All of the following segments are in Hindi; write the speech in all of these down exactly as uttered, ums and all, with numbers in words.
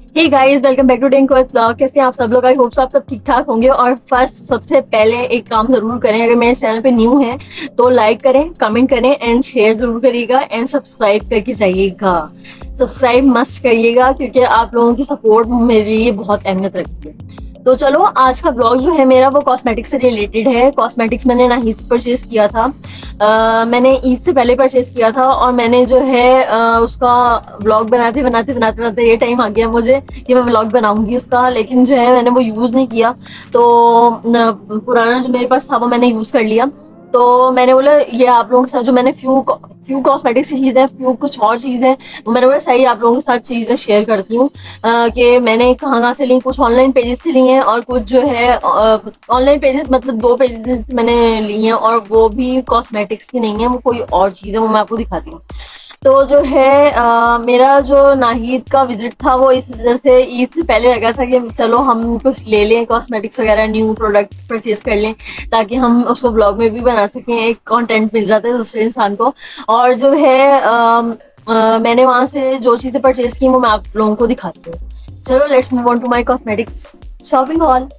Hey guys, welcome back to tank vlog. कैसे हैं आप सब लोग? आई होप आप सब ठीक ठाक होंगे। और फर्स्ट सबसे पहले एक काम जरूर करें, अगर मेरे चैनल पे न्यू हैं तो लाइक करें, कमेंट करें एंड शेयर जरूर करिएगा एंड सब्सक्राइब करके जाइएगा। सब्सक्राइब मस्ट करिएगा क्योंकि आप लोगों की सपोर्ट मेरे लिए बहुत अहमियत रखती है। तो चलो, आज का ब्लॉग जो है मेरा वो कॉस्मेटिक्स से रिलेटेड है। कॉस्मेटिक्स मैंने नाहीद से परचेज किया था। आ, मैंने ईद से पहले परचेज किया था और मैंने जो है आ, उसका ब्लॉग बनाते बनाते बनाते बनाते ये टाइम आ गया मुझे कि मैं ब्लॉग बनाऊंगी उसका, लेकिन जो है मैंने वो यूज़ नहीं किया। तो न, पुराना जो मेरे पास था वो मैंने यूज़ कर लिया। तो मैंने बोला ये आप लोगों के साथ जो मैंने फ्यू फ्यू कॉस्मेटिक्स की चीज़ें, फ्यू कुछ और चीज़ें, मैंने बोला सही आप लोगों के साथ चीज़ें शेयर करती हूँ कि मैंने कहाँ कहाँ से ली। कुछ ऑनलाइन पेजेस से ली हैं और कुछ जो है ऑनलाइन पेजेस मतलब दो पेजेस से मैंने ली हैं, और वो भी कॉस्मेटिक्स की नहीं है, वो कोई और चीज़ है, वो मैं आपको दिखाती हूँ। तो जो है आ, मेरा जो नाहिद का विजिट था वो इस वजह से ईद से पहले लगा था कि चलो हम कुछ ले लें, कॉस्मेटिक्स वगैरह न्यू प्रोडक्ट परचेज कर लें ताकि हम उसको ब्लॉग में भी बना सकें, एक कंटेंट मिल जाता है दूसरे इंसान को। और जो है आ, आ, मैंने वहाँ से जो चीज़ें परचेज की वो मैं आप लोगों को दिखाती हूँ। चलो let's move on to my cosmetics shopping hall.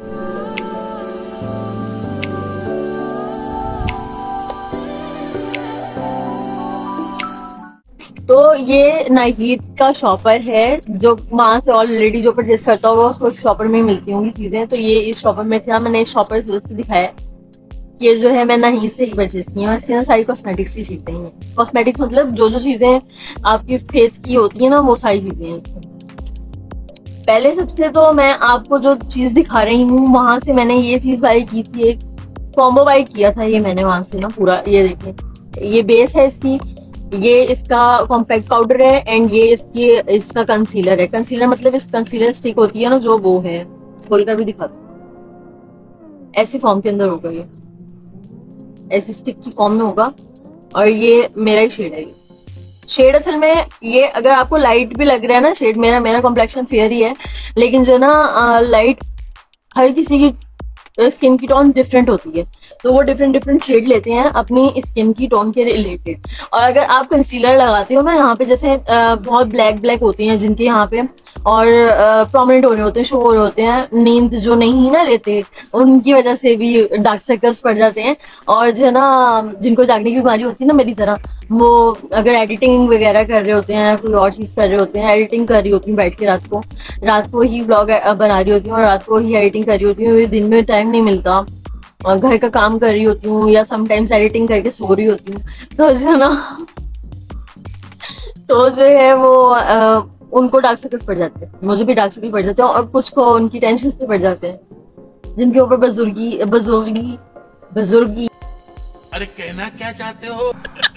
तो ये नाहिद का शॉपर है, जो वहाँ से ऑलरेडी जो परचेज करता होगा उसको इस शॉपर में मिलती होंगी चीज़ें। तो ये इस शॉपर में था, मैंने इस शॉपर से दिखाया। ये जो है मैं नाहिद से ही परचेज की है। इसके ना सारी कॉस्मेटिक्स की चीज़ें ही हैं। कॉस्मेटिक्स मतलब जो जो चीज़ें आपकी फेस की होती है ना, वो सारी चीज़ें हैं इसमें। पहले सबसे तो मैं आपको जो चीज़ दिखा रही हूँ वहाँ से मैंने ये चीज़ बाई की थी, एक कॉम्बो बाई किया था ये मैंने वहाँ से ना पूरा। ये देखिए, ये बेस है इसकी, ये इसका कॉम्पैक्ट पाउडर है एंड ये इसकी इसका कंसीलर है। कंसीलर मतलब इस कंसीलर स्टिक होती है ना, जो वो है, खोल कर भी दिखा दो। ऐसे फॉर्म के अंदर होगा, ये ऐसी स्टिक की फॉर्म में होगा। और ये मेरा ही शेड है। ये शेड असल में ये अगर आपको लाइट भी लग रहा है ना शेड, मेरा मेरा कॉम्प्लेक्शन फेयर ही है, लेकिन जो है ना लाइट हर किसी की स्किन की टोन डिफरेंट होती है, तो वो डिफरेंट डिफरेंट शेड लेते हैं अपनी स्किन की टोन के रिलेटेड। और अगर आप कंसीलर लगाते हो ना यहाँ पे, जैसे आ, बहुत ब्लैक ब्लैक होती हैं जिनके यहाँ पे, और प्रोमिनेंट हो रहे होते हैं, शो हो रहे होते हैं, नींद जो नहीं ना लेते, उनकी वजह से भी डार्क सर्कल्स पड़ जाते हैं। और जो है ना जिनको जागने की बीमारी होती है ना मेरी तरह, वो अगर एडिटिंग वगैरह कर रहे होते हैं, कोई और चीज़ कर रहे होते हैं, एडिटिंग कर रही होती हूँ बैठ के रात को रात को ही ब्लॉग बना रही होती हूँ और रात को ही एडिटिंग कर रही होती हूँ, दिन में टाइम नहीं मिलता, और घर का काम कर रही होती हूँ या समटाइम्स एडिटिंग करके सो रही होती हूँ, तो जो ना तो जो है वो आ, उनको डार्क सर्कल्स पड़ जाते हैं, मुझे भी डार्क सर्कल पड़ जाते हैं, और कुछ को उनकी टेंशन से पड़ जाते हैं जिनके ऊपर बुजुर्गी बुजुर्गी बुजुर्गी अरे कहना क्या चाहते हो?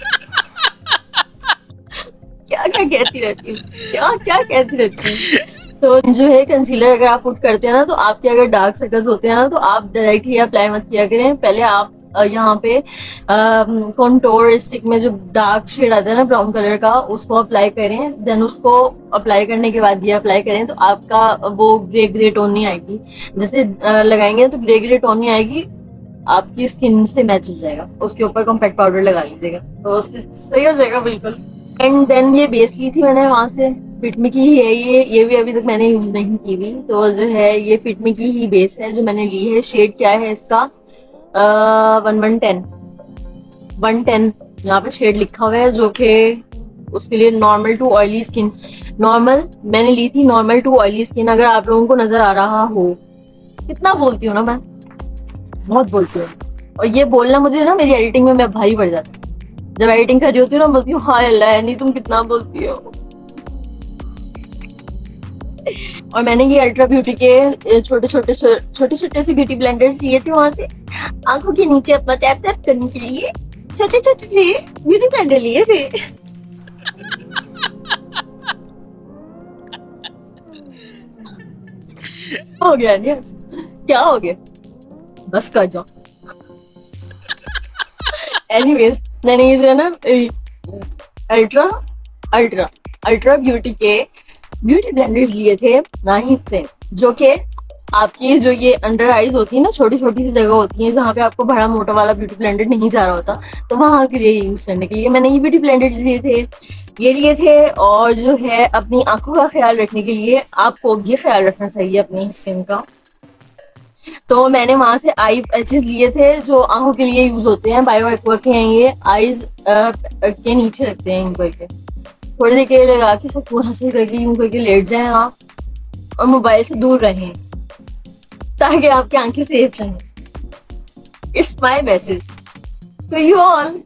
क्या क्या कहती रहती हूँ, क्या क्या कहती रहती हूँ। तो जो है कंसीलर अगर आप पुट करते हैं ना, तो आपके अगर डार्क सर्कल्स होते हैं ना, तो आप डायरेक्टली अप्लाई मत किया करें। पहले आप यहाँ पे कॉन्टोर स्टिक में जो डार्क शेड आता है ना ब्राउन कलर का, उसको अप्लाई करें। देन उसको अप्लाई करने के बाद ये अप्लाई करें तो आपका वो ग्रे ग्रे टोन नहीं आएगी। जैसे लगाएंगे तो ग्रे ग्रे टोन नहीं आएगी, आपकी स्किन से मैच हो जाएगा। उसके ऊपर कॉम्पैक्ट पाउडर लगा लीजिएगा तो सही हो जाएगा बिल्कुल। एंड देन ये बेस ली थी मैंने वहाँ से, फिटमी की ही है ये ये भी अभी तक मैंने यूज नहीं की हुई। तो जो है ये फिटमी की ही बेस है जो मैंने ली है। शेड क्या है इसका? One one ten one ten यहाँ पे शेड लिखा हुआ है, जो कि उसके लिए normal to oily skin, normal मैंने ली थी, नॉर्मल टू ऑयली स्किन। अगर आप लोगों को नजर आ रहा हो, कितना बोलती हूँ ना मैं, बहुत बोलती हूँ, और ये बोलना मुझे ना मेरी एडिटिंग में मैं भारी पड़ जाती हूँ। जब एडिटिंग कर रही होती हूँ ना, बोलती हूँ हाय अल्लाह नहीं तुम कितना बोलती हो। और मैंने ये अल्ट्रा ब्यूटी के छोटे छोटे छोटे छोटे से ब्यूटी ब्लेंडर्स लिए थे वहां से, आंखों के नीचे अपना टैप टैप करने के लिए छोटे छोटे से ब्यूटी ब्लेंडर लिए थे। हो गया नहीं, क्या हो गया, बस कर जाओ। एनीवेज मैंने ये जो है ना अल्ट्रा अल्ट्रा अल्ट्रा ब्यूटी के ब्यूटी ब्लेंडर्स लिए थे नाहिद से, जो कि आपकी जो ये अंडर आईज होती है ना, छोटी छोटी सी जगह होती है जहाँ पे आपको बड़ा मोटा वाला ब्यूटी ब्लेंडर नहीं जा रहा होता, तो वहां के लिए यूज करने के लिए मैंने ये ब्यूटी ब्लेंडर लिए थे, ये लिए थे। और जो है अपनी आंखों का ख्याल रखने के लिए आपको भी ख्याल रखना चाहिए अपनी स्किन का, तो मैंने वहां से आई पैचेस लिए थे जो आंखों के लिए यूज होते हैं, बायो एक्वा के हैं ये, आईज के नीचे रखते हैं इनको के थोड़ी देर के लगा के सुकून हासिल करके यूं करके लेट जाएं आप, और मोबाइल से दूर रहें ताकि आपकी आंखें सेफ रहें। It's my message to you all.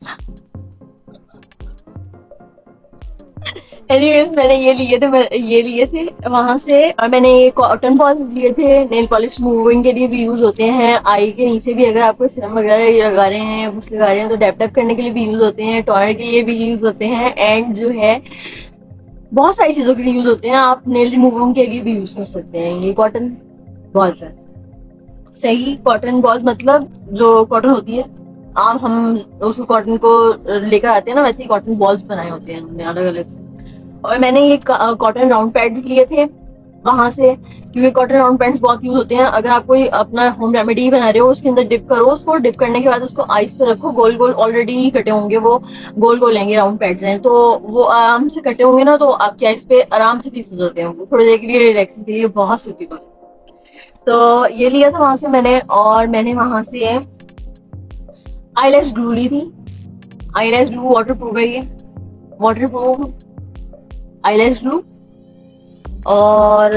Anyways मैंने ये लिए थे ये लिए थे वहां से, और मैंने ये कॉटन बॉल्स लिए थे, नेल पॉलिश मूविंग के लिए भी यूज होते हैं, आई के नीचे भी अगर आपको सीरम वगैरह लगा रहे हैं या कुछ लगा रहे हैं तो डैप डैप करने के लिए भी यूज होते हैं, टोनर के लिए भी यूज होते हैं, एंड जो है बहुत सारी चीजों के लिए यूज होते हैं। आप नेल रिमूविंग के लिए भी यूज कर सकते हैं। ये कॉटन बॉल्स है, सही कॉटन बॉल्स मतलब जो कॉटन होती है, आम हम उस कॉटन को लेकर आते हैं ना, वैसे ही कॉटन बॉल्स बनाए होते हैं हमने अलग अलग से। और मैंने ये कॉटन राउंड पैड्स लिए थे वहां से, क्योंकि कॉटन राउंड पैड्स बहुत यूज होते हैं। अगर आप कोई अपना होम रेमेडी बना रहे हो, उसके अंदर डिप करो, उसको डिप करने के बाद उसको आइस पे रखो, गोल गोल ऑलरेडी कटे होंगे वो, गोल गोल लेंगे राउंड पैड्स हैं तो वो आराम से कटे होंगे ना, तो आपकी आइस पे आराम से फिक्स हो जाते हैं वो, थोड़ी देर के लिए रिलैक्सिंग के लिए बहुत सूटेबल। तो ये लिया था वहां से मैंने, और मैंने वहां से आईलैश ग्लू ली थी। आईलैश ग्लू वाटर प्रूफ है, ये वाटर प्रूफ आईलैश ग्लू। और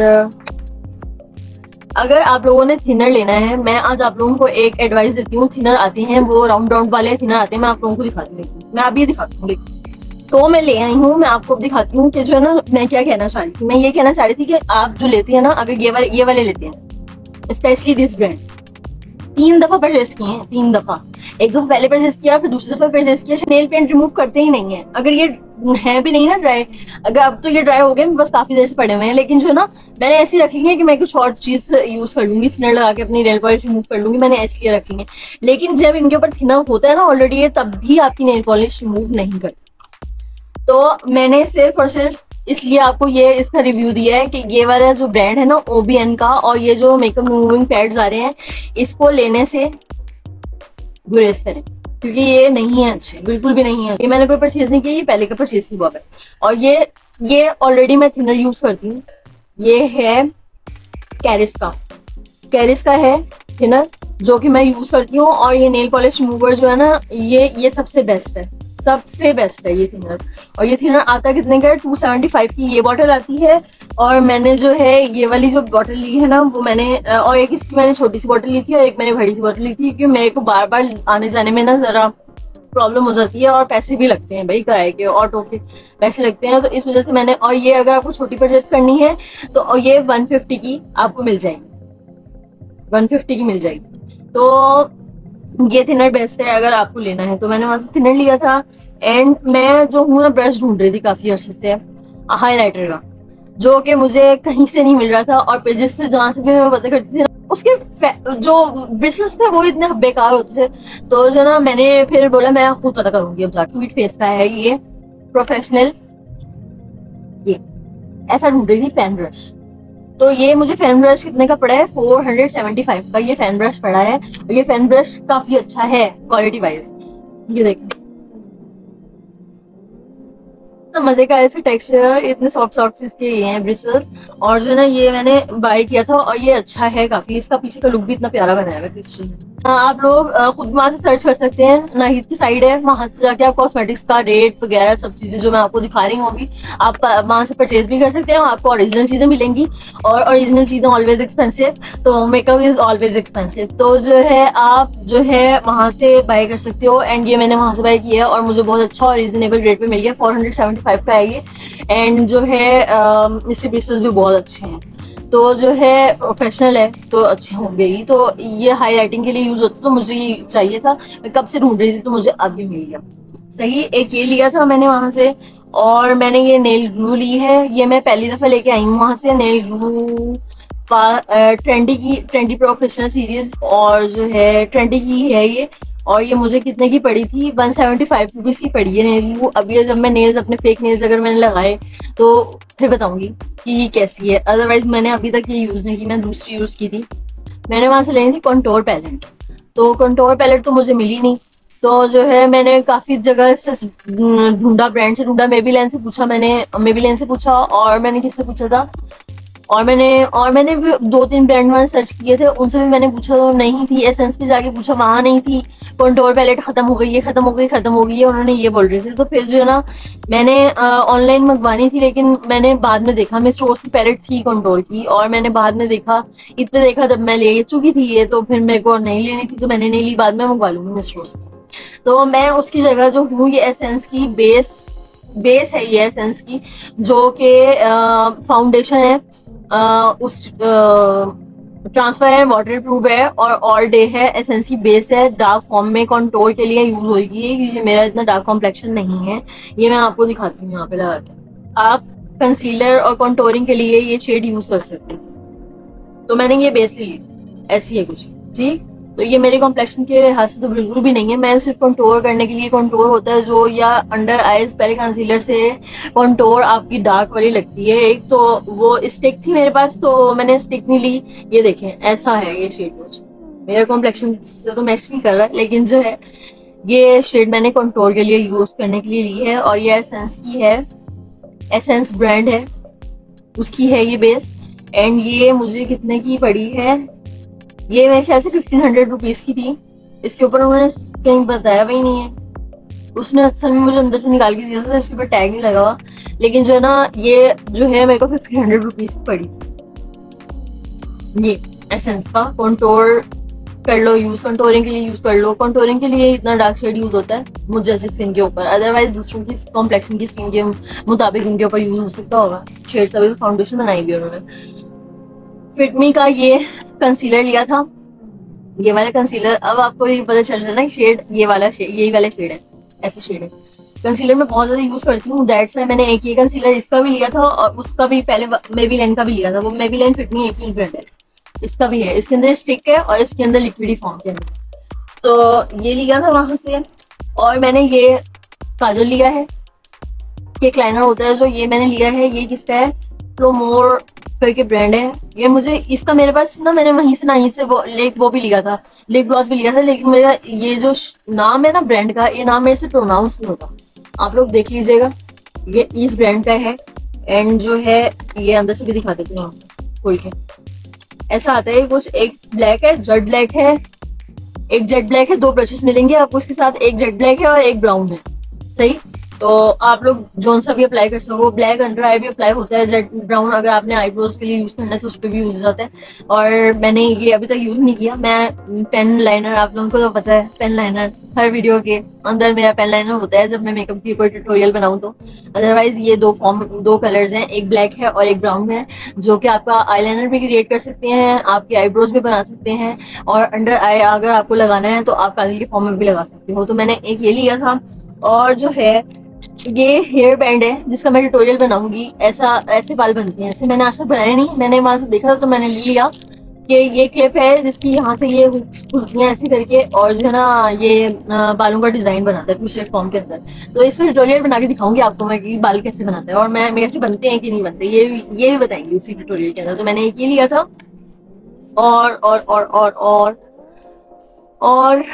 अगर आप लोगों ने थिनर लेना है, मैं आज आप लोगों को एक एडवाइस देती हूँ। थिनर आती हैं वो राउंड राउंड वाले थिनर आते हैं, मैं आप लोगों को दिखाती हूँ, मैं अभी दिखाती हूँ। तो मैं ले आई हूँ, मैं आपको दिखाती हूँ कि जो है ना मैं क्या कहना चाह रही थी। मैं ये कहना चाह रही थी कि आप जो लेते हैं ना, अगर ये वाले ये वाले लेते हैं, स्पेशली दिस ब्रांड, तीन दफा परचेस किए हैं, तीन दफा, एक दफा पहले परचेस किया फिर दूसरी दफा परचेस किया, नेल पेंट रिमूव करते ही नहीं है। अगर ये है भी नहीं ना ड्राई, अगर अब तो ये ड्राई हो गए, बस काफी देर से पड़े हुए हैं, लेकिन जो है ना मैंने ऐसी रखी है कि मैं कुछ और चीज यूज कर लूंगी, थिनर लगा के अपनी नेल पॉलिश रिमूव कर लूंगी, मैंने ऐसी रखी है। लेकिन जब इनके ऊपर थिनर होता है ना ऑलरेडी ये, तब भी आपकी नेल पॉलिश रिमूव नहीं करती। तो मैंने सिर्फ और सिर्फ इसलिए आपको ये इसका रिव्यू दिया है कि ये वाला जो ब्रांड है ना ओ बी एन का, और ये जो मेकअप रिमूविंग पैड्स आ रहे हैं, इसको लेने से गुरेज करें, क्योंकि ये नहीं है अच्छे, बिल्कुल भी नहीं है। ये मैंने कोई परचेज नहीं किया, ये पहले का परचेज की हुआ है। और ये ये ऑलरेडी मैं थिनर यूज करती हूँ, ये है कैरिस का, कैरिस का है थिनर जो कि मैं यूज करती हूँ। और ये नेल पॉलिश रिमूवर जो है ना, ये ये सबसे बेस्ट है, सबसे बेस्ट है ये थिनर। और ये थिनर आता कितने का है, टू सेवेंटी फाइव की ये बॉटल आती है। और मैंने जो है ये वाली जो बॉटल ली है ना वो मैंने, और एक इसकी मैंने छोटी सी बॉटल ली थी और एक मैंने बड़ी सी बॉटल ली थी, क्योंकि मेरे को बार बार आने जाने में ना जरा प्रॉब्लम हो जाती है, और पैसे भी लगते हैं भाई, किराए के ऑटो के पैसे लगते हैं, तो इस वजह से मैंने। और ये अगर आपको छोटी परचेस करनी है तो ये वन फिफ्टी की आपको मिल जाएगी, वन फिफ्टी की मिल जाएगी। तो ये थिनर बेस्ट है अगर आपको लेना है। तो मैंने वहां से थिनर लिया था। एंड मैं जो हूँ ना ब्रश ढूंढ रही थी काफी अर्से से हाईलाइटर का, जो कि मुझे कहीं से नहीं मिल रहा था, और जिससे जहाँ से भी मैं पता करती थी उसके जो ब्रिसल्स थे वो इतने बेकार होते थे। तो जो ना मैंने फिर बोला मैं खुद पता करूंगी अब जाके। ट्वीट फेस का है ये प्रोफेशनल, ये ऐसा ढूंढ रही थी फैन ब्रश। तो ये मुझे फैन ब्रश कितने का पड़ा है, फोर हंड्रेड सेवेंटी फाइव का ये फैन ब्रश पड़ा है। और ये फैन ब्रश काफी अच्छा है क्वालिटी वाइज, ये देखें तो मजे का ऐसे टेक्सचर, इतने सॉफ्ट सॉफ्ट इसके ये हैं ब्रिसल्स। और जो ना ये मैंने बाय किया था और ये अच्छा है काफी, इसका पीछे का लुक भी इतना प्यारा बनाया हुआ है क्रिस्टल में। आप लोग खुद वहां से सर्च कर सकते हैं, नाहिद की साइड है, वहां से जाके आप कॉस्मेटिक्स का रेट वगैरह सब चीजें जो मैं आपको दिखा रही हूँ अभी, आप वहां से परचेज भी कर सकते हैं। आपको ओरिजिनल चीजें मिलेंगी, और ओरिजिनल चीजें ऑलवेज एक्सपेंसिव, तो मेकअप इज ऑलवेज एक्सपेंसिव। तो जो है आप जो है वहां से बाय कर सकते हो। एंड ये मैंने वहां से बाय किया और मुझे बहुत अच्छा और रीजनेबल रेट पे मिल गया, फोर हंड्रेड सेवेंटी फाइव का है ये। एंड जो है इसके ब्रिसल्स भी बहुत अच्छे हैं, तो जो है प्रोफेशनल है तो अच्छे होंगे ही। तो ये हाईलाइटिंग के लिए यूज होता, तो मुझे ये चाहिए था, मैं कब से ढूंढ रही थी, तो मुझे अब भी मिल गया। सही, एक ये लिया था मैंने वहां से। और मैंने ये नेल ग्लू ली है, ये मैं पहली दफा लेके आई हूँ वहां से, नेल ग्लू ट्रेंडी की, ट्रेंडी प्रोफेशनल सीरीज, और जो है ट्रेंडी की है ये। और ये मुझे कितने की पड़ी थी, वन सेवेंटी फाइव रुपीज की पड़ी है नेल ग्लू। अब ये जब मैं नेल्स अपने फेक नेल्स अगर मैंने लगाए तो फिर बताऊंगी कि ये कैसी है, अदरवाइज मैंने अभी तक ये यूज नहीं की, मैं दूसरी यूज की थी। मैंने वहां से लेनी थी कंटोर पैलेट। तो कंटोर पैलेट तो मुझे मिली नहीं, तो जो है मैंने काफी जगह से ढूंढा, ब्रांड से ढूंढा, मेबीलिन से पूछा, मैंने मेबीलिन से पूछा और मैंने किससे पूछा था, और मैंने और मैंने भी दो तीन ब्रांड वहां सर्च किए थे, उनसे भी मैंने पूछा तो नहीं थी। एसेंस पे जाके पूछा, वहां नहीं थी। कंटोर पैलेट खत्म हो गई है, खत्म हो गई, खत्म हो गई है, उन्होंने ये बोल रहे थे। तो फिर जो है ना, मैंने ऑनलाइन मंगवानी थी, लेकिन मैंने बाद में देखा मिस रोज की पैलेट थी कंटोर की, और मैंने बाद में देखा, इतने देखा जब मैं ले चुकी थी ये, तो फिर मेरे को नहीं लेनी थी, तो मैंने नहीं ली, बाद में मंगवा लूंगी मिस रोज। तो मैं उसकी जगह जो हूँ, ये एसेंस की बेस बेस है, ये एसेंस की जो कि फाउंडेशन है, आ, उस ट्रांसफर है, वाटर प्रूफ है और ऑल डे है। एसेंस की बेस है, डार्क फॉर्म में कंटोर के लिए यूज होगी, क्योंकि मेरा इतना डार्क कॉम्प्लेक्शन नहीं है। ये मैं आपको दिखाती हूँ यहाँ पे लगा के। आप कंसीलर और कंटोरिंग के लिए ये शेड यूज कर सकते हैं। तो मैंने ये बेस ली, ऐसी है कुछ, ठीक। तो ये मेरे कॉम्प्लेक्शन के लिहाज से तो बिल्कुल भी नहीं है। मैं सिर्फ कंटोर करने के लिए, कंटोर होता है जो, या अंडर आईज पहले कंसीलर से कंटोर आपकी डार्क वाली लगती है एक, तो वो स्टिक थी मेरे पास, तो मैंने स्टिक नहीं ली। ये देखें, ऐसा है ये शेड कुछ, मेरा कॉम्प्लेक्शन से तो मैच नहीं कर रहा, लेकिन जो है ये शेड मैंने कंटोर के लिए यूज करने के लिए ली है। और ये एसेंस की है, एसेंस ब्रांड है, उसकी है ये बेस। एंड ये मुझे कितने की पड़ी है, ये मेरे ख्याल से फिफ्टीन हंड्रेड रुपीज की थी। इसके ऊपर उन्होंने कहीं बताया भी नहीं है, उसने असल में मुझे अंदर से निकाल के दिया था, इसके ऊपर टैग नहीं लगा हुआ। लेकिन जो है ना, ये जो है मेरे को फिफ्टीन हंड्रेड रुपीज की पड़ी। ये एसेंस का कंटोर कर लो यूज, कंटोरिंग के लिए यूज कर लो। कंटोरिंग के लिए इतना डार्क शेड यूज होता है मुझ जैसी स्किन के ऊपर, अदरवाइज दूसरों की कॉम्प्लेक्शन की स्किन के मुताबिक इनके ऊपर यूज हो सकता होगा शेड। तभी तो फाउंडेशन बनाई भी उन्होंने। फिटमी का ये कंसीलर लिया था, ये वाला कंसीलर। अब आपको ये पता चल रहा है ना, शेड ये वाला शेड, यही वाला शेड है, ऐसे शेड है। कंसीलर में बहुत ज्यादा यूज करती हूँ, दैट्स व्हाई मैंने एक ये कंसीलर इसका भी लिया था, और उसका भी पहले मेबीलिन का भी लिया था। वो मेबीलिन फिटमी एक ही ब्रांड है, इसका भी है। इसके अंदर स्टिक है और इसके अंदर लिक्विडी फॉर्म के अंदर। तो ये लिया था वहां से। और मैंने ये काजल लिया है, ये क्लाइनर होता है जो, ये मैंने लिया है। ये किसका है, प्रोमोर करके ब्रांड है। ये मुझे इसका मेरे पास ना, मैंने वहीं से ना ही से वो लेक वो भी लिया था, लिप ग्लॉस भी लिया था, लेकिन मेरा ये जो नाम है ना ब्रांड का, ये नाम मेरे से प्रोनाउंस नहीं होता। आप लोग देख लीजिएगा, ये इस ब्रांड का है। एंड जो है ये अंदर से भी दिखा देती हूँ खोल के, ऐसा आता है कुछ। एक ब्लैक है, जेट ब्लैक है, एक जेट ब्लैक है, दो ब्रशेस मिलेंगे आपको उसके साथ, एक जेट ब्लैक है और एक ब्राउन है, सही। तो आप लोग जोन सा भी अप्लाई कर सको। ब्लैक अंडर आई भी अप्लाई होता है, जेट ब्राउन अगर आपने आईब्रोज के लिए यूज करना है तो उस पर भी यूज हो जाता है। और मैंने ये अभी तक यूज नहीं किया। मैं पेन लाइनर, आप लोगों को तो पता है पेन लाइनर, हर वीडियो के अंदर मेरा पेन लाइनर होता है जब मैं मेकअप की कोई ट्यूटोरियल बनाऊं तो। अदरवाइज ये दो फॉर्म, दो कलर्स हैं, एक ब्लैक है और एक ब्राउन है, जो कि आपका आईलाइनर भी क्रिएट कर सकते हैं, आपकी आईब्रोज भी बना सकते हैं, और अंडर आई अगर आपको लगाना है तो आप काजल के फॉर्म में भी लगा सकते हो। तो मैंने एक ये लिया था। और जो है ये हेयर बैंड है जिसका मैं ट्यूटोरियल बनाऊंगी। ऐसा ऐसे बाल बनते हैं, ऐसे मैंने आज तक बनाया नहीं, मैंने वहां से देखा था तो मैंने ले लिया कि ये क्लिप है जिसकी यहाँ से ये खुलती है ऐसे करके, और जो है ना ये बालों का डिजाइन बनाता है ट्विस्टेड फॉर्म के अंदर। तो इसका ट्यूटोरियल बना के दिखाऊंगी आपको मैं कि बाल कैसे बनाते हैं, और मैं कैसे बनते हैं कि नहीं बनते, ये ये भी बताएंगे उसी ट्यूटोरियल के अंदर। तो मैंने एक ये लिया था। और और और और और और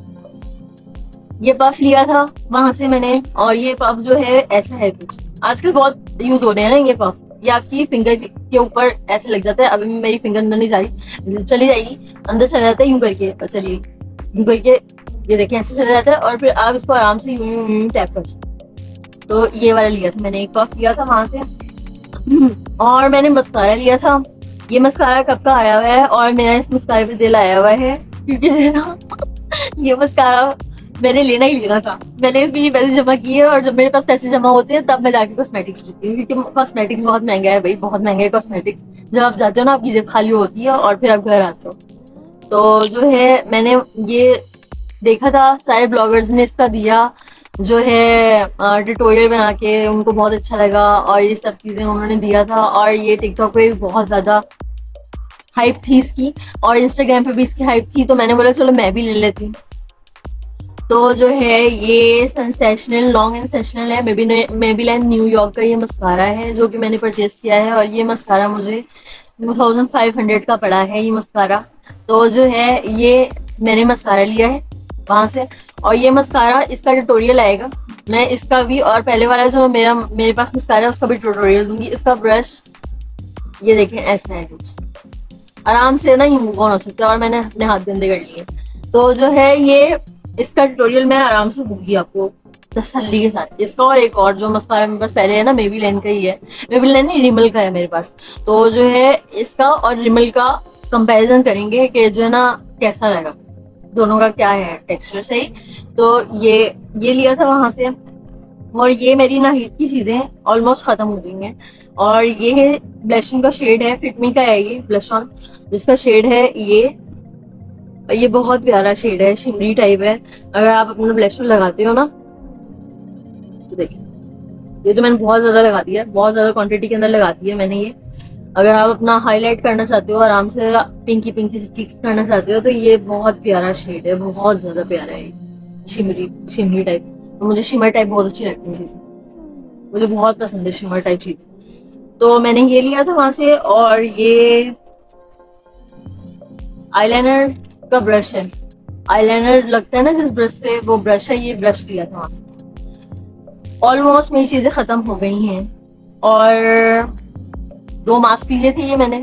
ये पफ लिया था वहां से मैंने। और ये पफ जो है ऐसा है कुछ, आजकल बहुत यूज हो रहे हैं ना ये पफ। ये आपकी फिंगर के ऊपर ऐसे लग जाता है। अभी मेरी फिंगर अंदर नहीं जा रही, चली जाएगी, अंदर चला जाता है यूं करके। चलिए यूं करके, ये देखें ऐसे चला जाता है, और फिर आप इसको आराम से यूं यूं यूं टैप कर सकते। तो ये वाला लिया था मैंने, एक पफ लिया था वहां से। और मैंने मस्कारा लिया था। ये मस्कारा कब का आया हुआ है, और मेरा इस मस्कारे पे दिल आया हुआ है, क्योंकि ये मस्कारा मैंने लेना ही लेना था। मैंने इसलिए पैसे जमा किए, और जब मेरे पास पैसे जमा होते हैं तब मैं जाके कॉस्मेटिक्स लेती हूँ, क्योंकि कॉस्मेटिक्स बहुत महंगा है भाई, बहुत महंगा है कॉस्मेटिक्स। जब आप जाते हो ना, आपकी जेब खाली होती है और फिर आप घर आते हो। तो जो है मैंने ये देखा था, सारे ब्लॉगर्स ने इसका दिया जो है ट्यूटोरियल बना के, उनको बहुत अच्छा लगा और ये सब चीजें उन्होंने दिया था। और ये टिकटॉक पे बहुत ज्यादा हाइप थी इसकी, और इंस्टाग्राम पे भी इसकी हाइप थी। तो मैंने बोला चलो मैं भी ले लेती हूँ। तो जो है ये सेंसेशनल लॉन्ग एंड सेशनल है, मेबी मेबीलिन न्यूयॉर्क का ये मस्कारा है जो कि मैंने परचेज किया है। और ये मस्कारा मुझे टू थाउजेंड फाइव हंड्रेड का पड़ा है ये मस्कारा। तो जो है ये मैंने मस्कारा लिया है वहां से, और ये मस्कारा इसका ट्यूटोरियल आएगा, मैं इसका भी और पहले वाला जो मेरा मेरे पास मस्कारा है उसका भी ट्यूटोरियल दूंगी। इसका ब्रश ये देखें ऐसा है, कुछ आराम से ना ये मूव ऑन हो सकता है, और मैंने अपने हाथ गंदे कर लिए। तो जो है ये इसका ट्यूटोरियल मैं आराम से दूंगी आपको तसल्ली के साथ। इसका और एक और जो मस्कारा मेरे पास पहले है ना, मेबीलिन का ही है, मेबीलिन नहीं रिमल का है मेरे पास। तो जो है इसका और रिमल का कंपैरिजन करेंगे कि जो है ना कैसा लगा, दोनों का क्या है टेक्सचर सही। तो ये ये लिया था वहां से, और ये मेरी नाहिद की चीजें ऑलमोस्ट खत्म हो गई हैं। और ये ब्लशिंग का शेड है, फिटमी का है ये ब्लश ऑन, जिसका शेड है ये ये बहुत प्यारा शेड है, शिमरी टाइप है। अगर आप अपना ब्लश लगाते हो ना तो देखिए, ये तो मैंने बहुत ज्यादा लगा दिया, बहुत ज्यादा क्वांटिटी के अंदर लगा दिया मैंने ये। अगर आप अपना हाईलाइट करना चाहते हो, आराम से पिंकी पिंकी स्टिक्स करना चाहते हो, तो ये बहुत प्यारा शेड है, बहुत ज्यादा प्यारा है, शिमरी शिमरी टाइप। तो मुझे शिमर टाइप बहुत अच्छी लगती है चीजें, मुझे बहुत पसंद है शिमर टाइप चीज। तो मैंने ये लिया था वहां से, और ये आईलाइनर का ब्रश है, आईलाइनर लगता है ना जिस ब्रश से, वो ब्रश है, ये ब्रश लिया था वहां से। ऑलमोस्ट मेरी चीजें खत्म हो गई हैं, और दो मास्क लिए थे ये मैंने,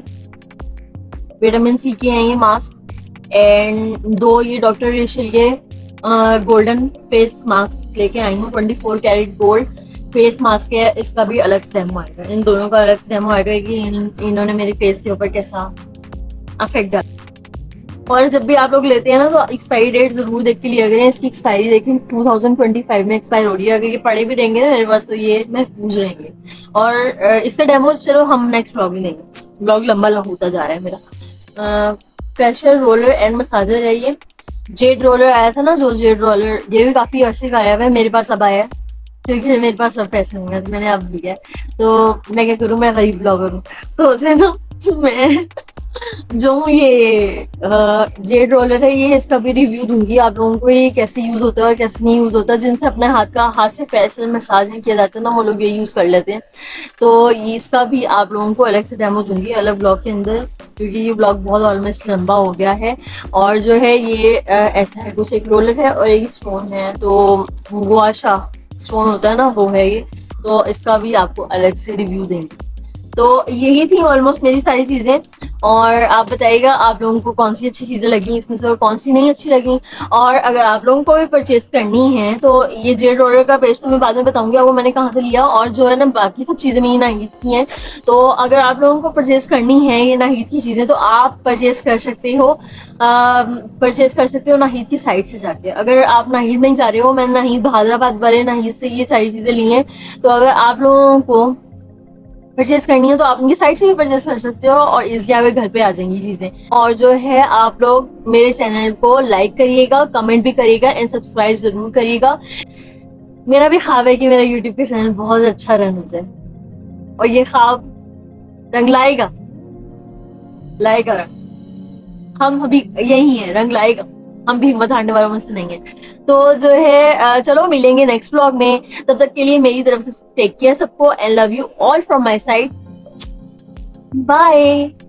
विटामिन सी के हैं ये मास्क, एंड दो ये डॉक्टर रेशल के गोल्डन फेस मास्क लेके आई हूँ, twenty four carat gold face mask है। इसका भी अलग से डेमो आएगा, इन दोनों का अलग से डेमो आएगा कि इन, इन्होंने मेरे फेस के ऊपर कैसा अफेक्ट डाला। और जब भी आप लोग लेते हैं ना तो एक्सपायरी डेट जरूर देख के लिया करें। इसकी एक्सपायरी देखें टू थाउजेंड ट्वेंटी फाइव में एक्सपायर हो रही है, अगर ये पड़े भी रहेंगे ना मेरे पास तो ये महफूज रहेंगे। और इसका डेमो चलो हम नेक्स्ट ब्लॉग में देंगे, ब्लॉग लंबा होता जा रहा है मेरा। प्रेशर रोलर एंड मसाजर है ये, जेड रोलर आया था ना, जो जेड रोलर ये भी काफी अर्से का आया हुआ है, मेरे पास अब आया है क्योंकि मेरे पास अब पैसे नहीं है तो मैंने अब लिया। तो मैं क्या करूँ, मैं गरीब ब्लॉगर हूँ, तो जो है ना मैं जो ये जेड रोलर है ये इसका भी रिव्यू दूंगी आप लोगों को, ये कैसे यूज होता है और कैसे नहीं यूज होता। जिनसे अपने हाथ का हाथ से फेशियल मसाज नहीं किया जाता ना, वो लोग ये यूज कर लेते हैं। तो ये इसका भी आप लोगों को अलग से डेमो दूंगी अलग ब्लॉग के अंदर, क्योंकि ये ब्लॉग बहुत ऑलमोस्ट लंबा हो गया है। और जो है ये ऐसा है कुछ, एक रोलर है और एक स्टोन है, तो गुआशा स्टोन होता है ना वो है ये, तो इसका भी आपको अलग से रिव्यू देंगे। तो यही थी ऑलमोस्ट मेरी सारी चीजें, और आप बताइएगा आप लोगों को कौन सी अच्छी चीजें लगी इसमें से और कौन सी नहीं अच्छी लगी। और अगर आप लोगों को भी परचेज करनी है तो ये जेड रोलर का पेज तो मैं बाद में बताऊंगी आपको मैंने कहाँ से लिया, और जो है ना बाकी सब चीजें मेरी नाहिद की हैं। तो अगर आप लोगों को परचेज करनी है ये नाहिद की चीजें तो आप परचेज कर सकते हो, परचेज कर सकते हो नाहिद की साइट से जाके। अगर आप नाहिद नहीं जा रहे हो, मैंने नाहिद हैदराबाद वाले नाहिद से ये सारी चीजें ली हैं, तो अगर आप लोगों को परचेज करनी है तो आप उनकी साइट से भी परचेज कर सकते हो, और इजिली आपके घर पे आ जाएंगी चीजें। और जो है आप लोग मेरे चैनल को लाइक करिएगा, कमेंट भी करिएगा एंड सब्सक्राइब जरूर करिएगा। मेरा भी ख्वाब है कि मेरा यूट्यूब का चैनल बहुत अच्छा रन हो जाए, और ये ख्वाब रंग लाएगा, लाएगा रंग। हम अभी यही है, रंग लाएगा, हम भी हिम्मत हारने वालों में से नहीं है। तो जो है चलो मिलेंगे नेक्स्ट व्लॉग में, तब तक के लिए मेरी तरफ से टेक केयर सबको and love you all from my side, bye.